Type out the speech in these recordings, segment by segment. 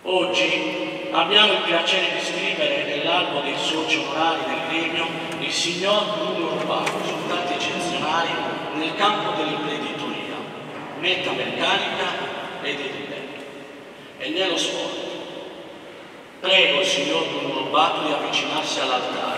Oggi abbiamo il piacere di scrivere nell'albo dei soci onorari del gremio il signor Bruno Urbato, risultati eccezionali nel campo dell'imprenditoria, metalmeccanica ed edile e nello sport. Prego il signor Bruno Urbato di avvicinarsi all'altare.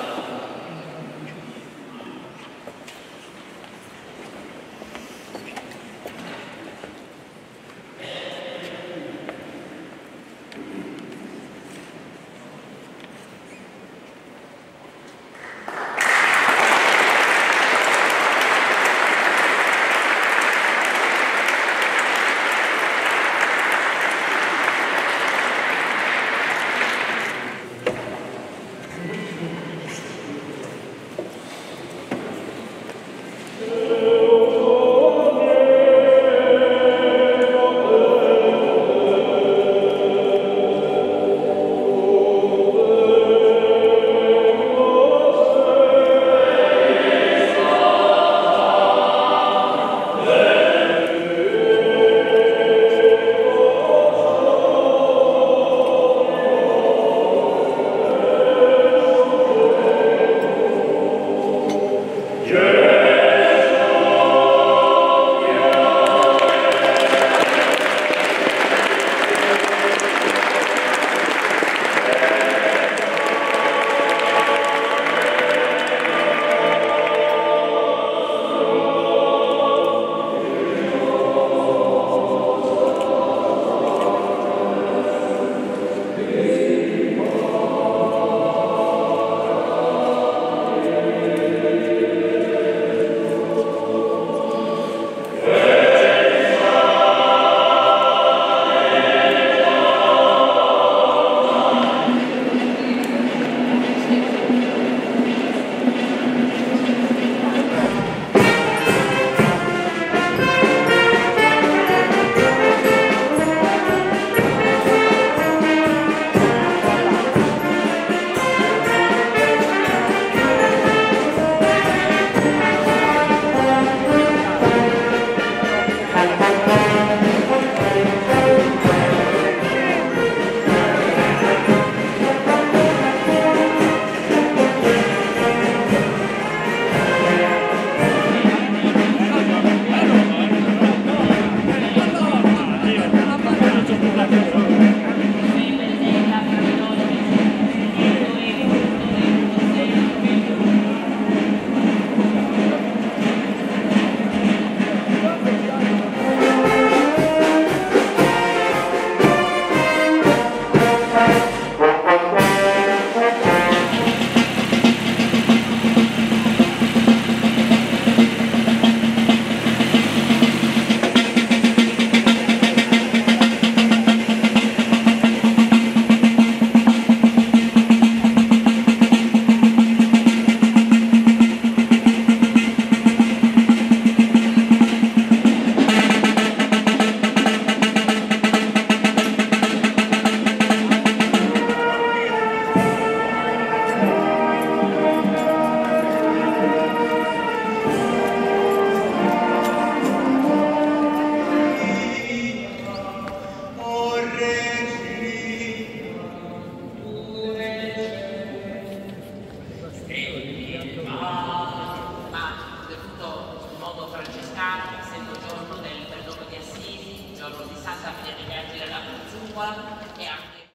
Essendo giorno del perdono di Assisi, giorno di Santa Maria di Vergine la Conzugua e anche